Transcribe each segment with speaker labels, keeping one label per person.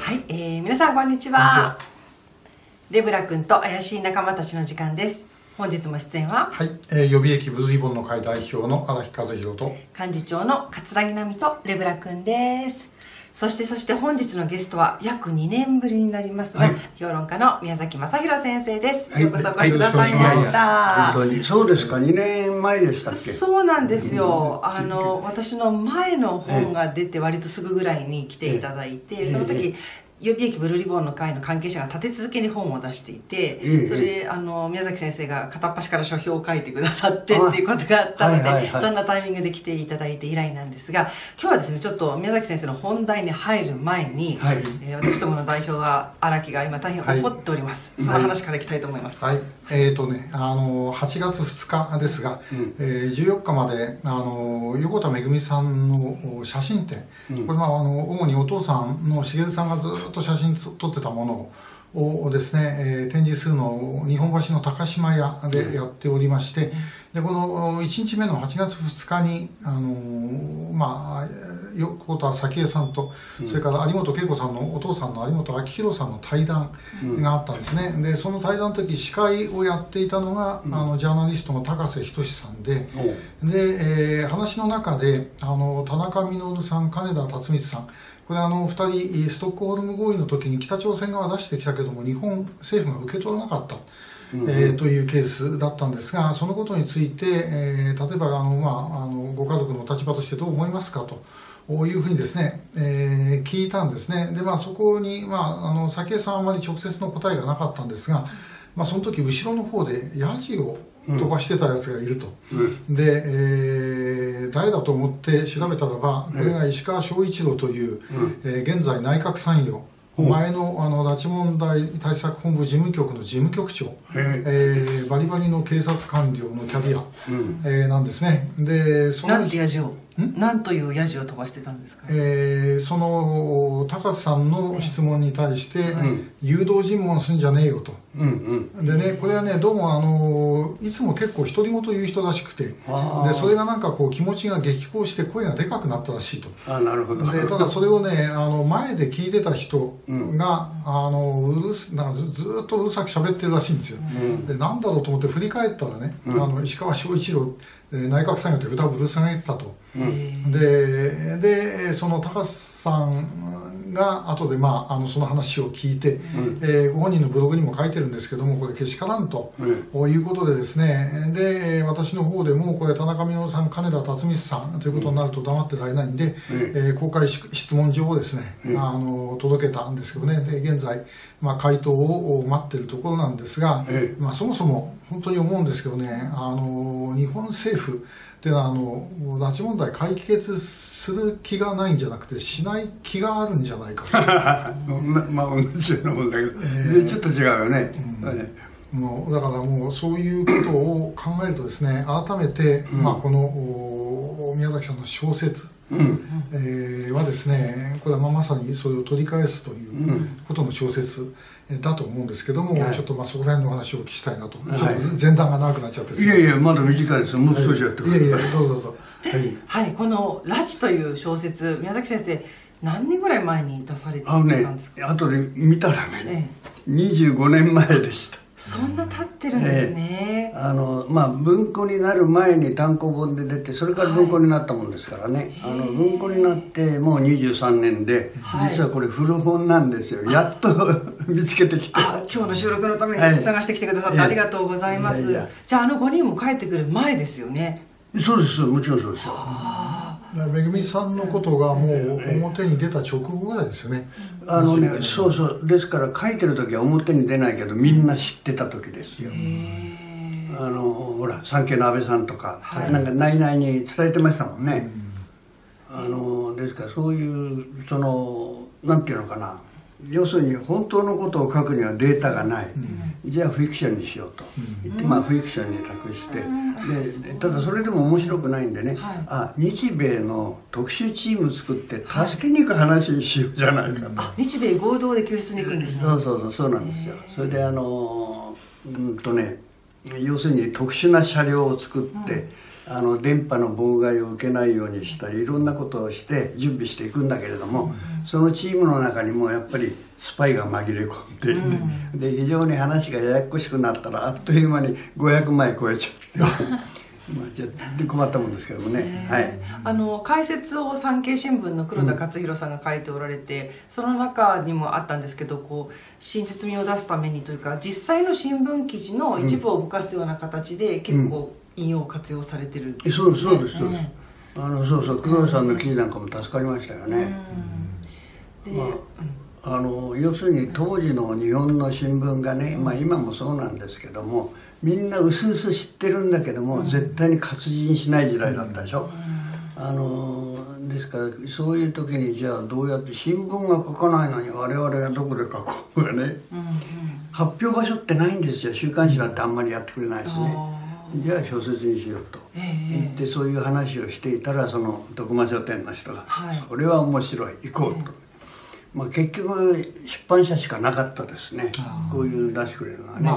Speaker 1: はい、皆さんこんにちは。レブラ君と怪しい仲間たちの時間です。本日も出演は、
Speaker 2: はい、予備役ブルーリボンの会代表の荒木和弘と
Speaker 1: 幹事長の桂木奈美とレブラ君です。そして本日のゲストは約2年ぶりになりますが、評論家の宮崎正弘先生です。ようこそお越しくださいました。
Speaker 3: 本当にそうですか。2年前でしたっけ？
Speaker 1: そうなんですよ。私の前の本が出て割とすぐぐらいに来ていただいて、その時予備役ブルーリボンの会の関係者が立て続けに本を出していて、それ宮崎先生が片っ端から書評を書いてくださってっていうことがあったので、そんなタイミングで来ていただいて以来なんですが、今日はですねちょっと宮崎先生の本題に入る前に、私どもの代表が荒木が今大変怒っております、その話からいきたいと思います。
Speaker 2: はい、8月2日ですが、14日まで横田めぐみさんの写真展、これ主にお父さんの茂さんがずっと写真撮ってたものをですね、展示するのを日本橋の高島屋でやっておりまして、でこの1日目の8月2日に横田早紀江さんと、それから有本恵子さんのお父さんの有本明弘さんの対談があったんですね。でその対談の時司会をやっていたのが、ジャーナリストの高瀬仁さんで、話の中で田中稔さん、金田辰光さん、これ2人ストックホルム合意の時に北朝鮮側は出してきたけども日本政府が受け取らなかった、というケースだったんですが、そのことについて、例えばご家族の立場としてどう思いますかというふうにですね、聞いたんですね。でそこに早紀江さんはあまり直接の答えがなかったんですが、その時後ろの方でヤジを飛ばしてたやつがいると、で、誰だと思って調べたらば、これが石川昭一郎という、現在内閣参与、前の拉致問題対策本部事務局の事務局長、バリバリの警察官僚のキャリア、なんですね。で
Speaker 1: なんというヤジを飛ばしてたんですか？
Speaker 2: その高瀬さんの質問に対して、誘導尋問すんじゃねえよと。でね、これはねどうもいつも結構独り言言う人らしくて、でそれがなんかこう気持ちが激高して声がでかくなったらしいと。
Speaker 3: なるほど。
Speaker 2: でただそれをね前で聞いてた人が、ずっとうるさく喋ってるらしいんですよ。でなんだろうと思って振り返ったらね、石川昭一郎内閣参与って歌をぶる下げてたと。でその高瀬さんが後でその話を聞いて、ご本人のブログにも書いてるんですけども、これけしからんと、いうことでですね、で私の方でもこれ田中稔さん、金田辰光さんということになると黙ってられないんで、公開質問状をですね、届けたんですけどね、で現在、回答を待っているところなんですが、そもそも本当に思うんですけどね、日本政府っていうのは拉致問題解決する気がないんじゃなくてしない気があるんじゃないかと
Speaker 3: 同じようなもんだけど、ちょっと違うよね。
Speaker 2: だからもうそういうことを考えるとですね、改めて、この宮崎さんの小説はですね、これはまさにそれを取り返すということの小説だと思うんですけども、ちょっとそこら辺の話をお聞きしたいなと。ちょっと前段が長くなっちゃって。
Speaker 3: いやいや、まだ短いです。もう少しやってください。
Speaker 2: いやいや、どうぞ。
Speaker 1: はい、この「拉致」という小説、宮崎先生何年ぐらい前に出されてたんですか？
Speaker 3: 後で見たらね、25年前でした。
Speaker 1: そんな経ってるんですね。
Speaker 3: 文庫になる前に単行本で出て、それから文庫になったもんですからね、文庫になってもう23年で、実はこれ古本なんですよ。やっと見つけてきて、
Speaker 1: 今日の収録のために探してきてくださってありがとうございます。じゃあ5人も帰ってくる前ですよね？
Speaker 3: そうです、もちろんそうですよ。
Speaker 2: めぐみさんのことがもう表に出た直後ぐらいですよね。
Speaker 3: そうそう、ですから書いてる時は表に出ないけどみんな知ってた時ですよ。ほら産経の安倍さんとか、なんか内々に伝えてましたもんね。ですからそういうなんていうのかな、要するに本当のことを書くにはデータがない、じゃあフィクションにしようと言って、フィクションに託して、でただそれでも面白くないんでね、日米の特殊チーム作って助けに行く話にしようじゃないかと。
Speaker 1: 日米合同で救出に行くんですね。
Speaker 3: そうなんですよ。それで要するに特殊な車両を作って、 電波の妨害を受けないようにしたりいろんなことをして準備していくんだけれども、そのチームの中にもやっぱりスパイが紛れ込んで、で非常に話がややこしくなったらあっという間に500枚超えちゃってで困ったもんですけどもね、はい、
Speaker 1: 解説を産経新聞の黒田勝弘さんが書いておられて、その中にもあったんですけど、こう親切味を出すためにというか実際の新聞記事の一部をぼかすような形で結構引用活用されてるんですね。
Speaker 3: そうです、そうです。そうそう、黒田さんの記事なんかも助かりましたよね。で、要するに当時の日本の新聞がね、今もそうなんですけども、みんなうすうす知ってるんだけども、絶対に活字にしない時代だったでしょ。ですからそういう時にじゃあどうやって新聞が書かないのに我々がどこで書こうがね、発表場所ってないんですよ。週刊誌だってあんまりやってくれないしね。じゃあ小説にしようと言ってそういう話をしていたら、その徳間書店の人が「それは面白い、行こう」と。結局出版社しかなかったですね、こういう出してくれるのはね。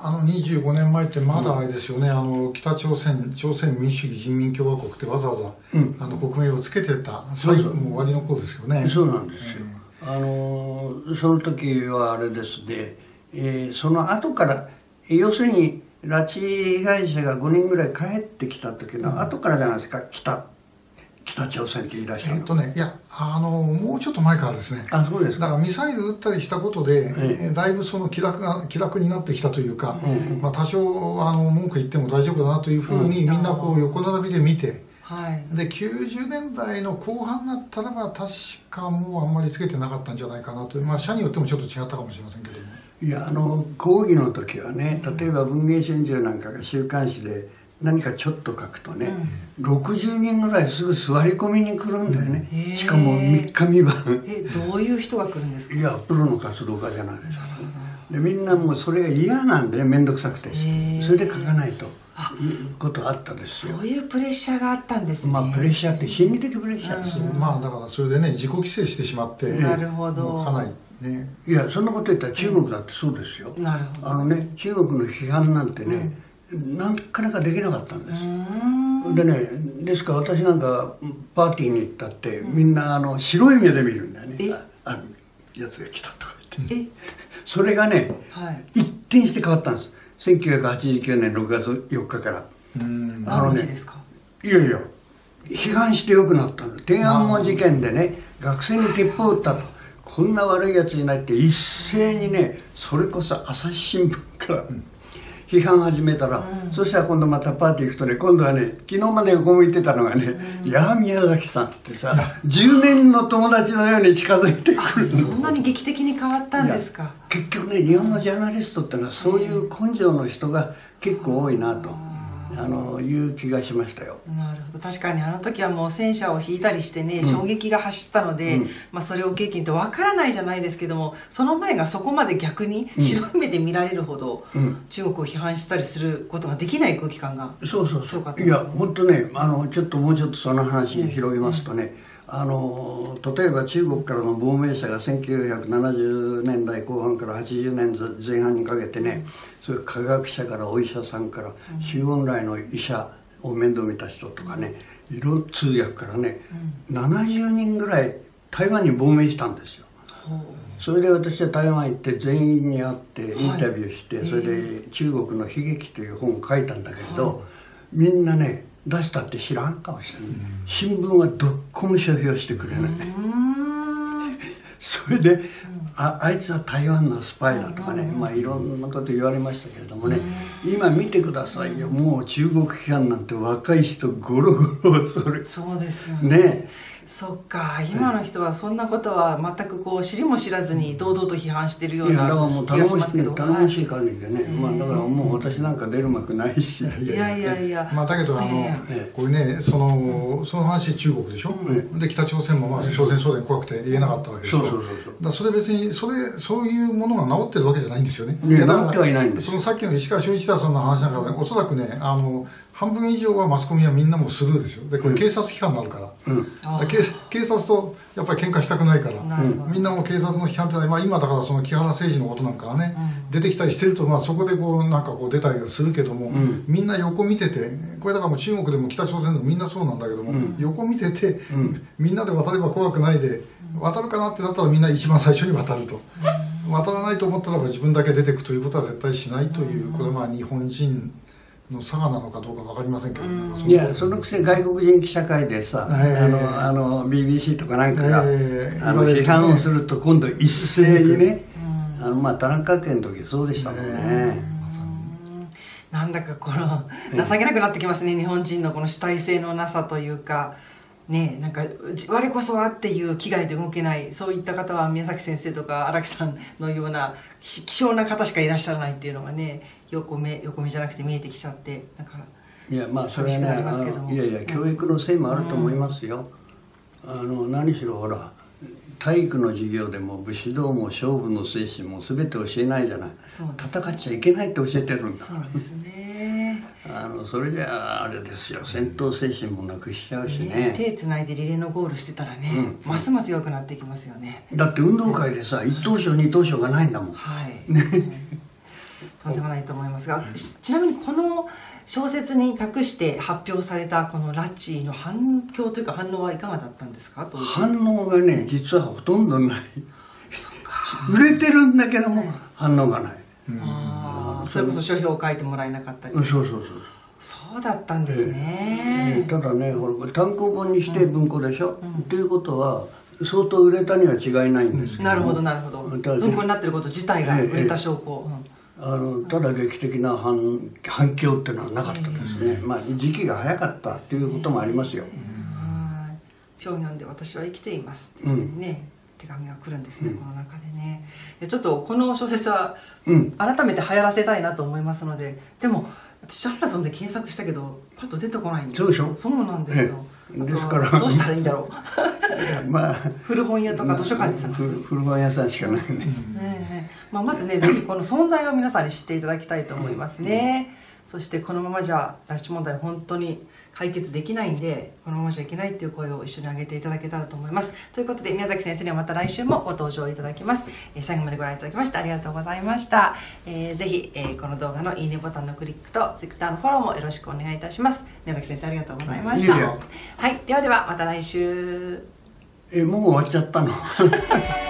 Speaker 2: 25年前ってまだあれですよね、北朝鮮民主主義人民共和国ってわざわざ、国名をつけてた最後も終わりの頃ですよね。
Speaker 3: そうなんですよ。その時はあれですね、その後から要するに拉致被害者が5人ぐらい帰ってきた時の後からじゃないですか、北朝鮮って言い出したの。
Speaker 2: いやもうちょっと前からですね。
Speaker 3: そうですか。
Speaker 2: だからミサイル撃ったりしたことで、だいぶその気楽になってきたというか、多少文句言っても大丈夫だなというふうにみんなこう横並びで見て、で90年代の後半になったら確かもうあんまりつけてなかったんじゃないかなという、社によってもちょっと違ったかもしれませんけども。
Speaker 3: いや講義の時はね、例えば文藝春秋なんかが週刊誌で何かちょっと書くとね、60人ぐらいすぐ座り込みに来るんだよね。しかも3日3晩。
Speaker 1: どういう人が来るんですか？
Speaker 3: いやプロの活動家じゃないですか。でみんなもうそれが嫌なんでね、面倒くさくて、それで書かないということあったですよ。
Speaker 1: そういうプレッシャーがあったんですね。
Speaker 3: プレッシャーって心理的プレッシャーですよ。
Speaker 2: だからそれでね自己規制してしまって、
Speaker 1: なるほど、
Speaker 2: かなりね。い
Speaker 3: やそんなこと言ったら中国だってそうですよ。
Speaker 1: なるほど。
Speaker 3: 中国の批判なんてね、なかなかできなかったんです。でね、ですから私なんかパーティーに行ったってみんな白い目で見るんだよね。あるやつが来たとか言って。それがね、一転して変わったんです。1989年6月4日から。いやいや批判してよくなったんです。天安門事件でね、学生に鉄砲を撃ったと、こんな悪いやついないって一斉にね、それこそ朝日新聞から批判始めたら、そしたら今度またパーティー行くとね、今度はね、昨日まで横向いてたのがね「やあ宮崎さん」ってさ、10年の友達のように近づいてくる。
Speaker 1: そんなに劇的に変わったんですか？
Speaker 3: 結局ね、日本のジャーナリストってのはそういう根性の人が結構多いなという気がしましたよ。
Speaker 1: なるほど。確かに時はもう戦車を引いたりしてね、衝撃が走ったので、それを経験って分からないじゃないですけども、その前がそこまで逆に白い目で見られるほど中国を批判したりすることができない空気感が強かったんですね。
Speaker 3: いや本当ね、もうちょっとその話広げますとね、例えば中国からの亡命者が1970年代後半から80年前半にかけてね、そういう科学者からお医者さんから周恩来の医者を面倒見た人とかね、通訳からね、70人ぐらい台湾に亡命したんですよ。それで私は台湾行って全員に会ってインタビューして、それで中国の悲劇という本を書いたんだけれど、みんなね出したって知らん顔してる。新聞はどこも書評してくれない。それであいつは台湾のスパイだとかね、いろんなこと言われましたけれどもね、今見てくださいよ、もう中国批判なんて若い人ゴロゴロそれ。
Speaker 1: そうですよね。そっか、今の人はそんなことは全く知りも知らずに堂々と批判してるような気がしますけど、
Speaker 3: 頼もしい限りでね、だからもう私なんか出る幕ないし。
Speaker 1: いや
Speaker 2: だけどこれね、その話中国でしょ、で北朝鮮も朝鮮総連怖くて言えなかったわけでしょ。それ別にそういうものが治ってるわけじゃないんですよね。
Speaker 3: 治ってはいないんです。
Speaker 2: そのさっきの石川修一さんの話なんかでおそらくね、 半分以上はマスコミはみんなもスルーですよ。でこれ警察批判になるから、警察とやっぱり喧嘩したくないから、みんなも警察の批判ってのは、今だからその木原誠二のことなんかはね、出てきたりしてると、そこでこうなんかこう出たりするけども、みんな横見てて、これだからもう中国でも北朝鮮でもみんなそうなんだけども、横見てて、みんなで渡れば怖くないで、渡るかなってなったらみんな一番最初に渡ると。渡らないと思ったら自分だけ出てくということは絶対しないという、これは日本人の差がなのかどうか分かりませんけど、
Speaker 3: いやそのくせ外国人記者会でさ、BBC とかなんかが、批判をすると今度一斉にね、田中家の時そうでしたもんね。
Speaker 1: なんだかこの情けなくなってきますね、日本人のこの主体性のなさというか。ね、なんか我こそはっていう危害で動けない、そういった方は宮崎先生とか荒木さんのような希少な方しかいらっしゃらないっていうのがね、横目じゃなくて見えてきちゃって、なんか
Speaker 3: それはね、いや教育のせいもあると思いますよ。何しろほら体育の授業でも武士道も勝負の精神も全て教えないじゃない。戦っちゃいけないって教えてるんだから。
Speaker 1: そうですね。
Speaker 3: それじゃあれですよ、戦闘精神もなくしちゃうしね。
Speaker 1: 手つないでリレーのゴールしてたらね、ますます弱くなっていきますよね。
Speaker 3: だって運動会でさ、一等賞二等賞がないんだもん。
Speaker 1: はい。とんでもないと思いますが、ちなみにこの小説に託して発表されたこの拉致の反響というか反応はいかがだったんですか？
Speaker 3: 反応がね、実はほとんどない。売れてるんだけども反応がない。
Speaker 1: それこそ書評を書いてもらえなかったり。そうだったんですね。
Speaker 3: ただね、単行本にして文庫でしょ。ということは相当売れたには違いないんですけど。
Speaker 1: なるほどなるほど。文庫になってること自体が売れた証拠。
Speaker 3: ただ劇的な反響っていうのはなかったですね。時期が早かったっていうこともありますよ。
Speaker 1: 平壌で私は生きていますっていうね、手紙が来るんですね、この中でね。ちょっとこの小説は改めて流行らせたいなと思いますので、でも私アマゾンで検索したけどパッと出てこないんですよ。
Speaker 3: そうでしょ。
Speaker 1: そうなんですよ。
Speaker 3: ですから
Speaker 1: どうしたらいいんだろう。古本屋とか図書館で探す。
Speaker 3: 古本屋さんしかない
Speaker 1: ね。まずね、ぜひこの存在を皆さんに知っていただきたいと思いますね。そしてこのままじゃ拉致問題本当に解決できないんで、このままじゃいけないっていう声を一緒に上げていただけたらと思います。ということで宮崎先生にはまた来週もご登場いただきます。最後までご覧いただきましてありがとうございました。ぜひ、この動画のいいねボタンのクリックと Twitter のフォローもよろしくお願いいたします。宮崎先生ありがとうございました。はい、ではまた来週。
Speaker 3: もう終わっちゃったの。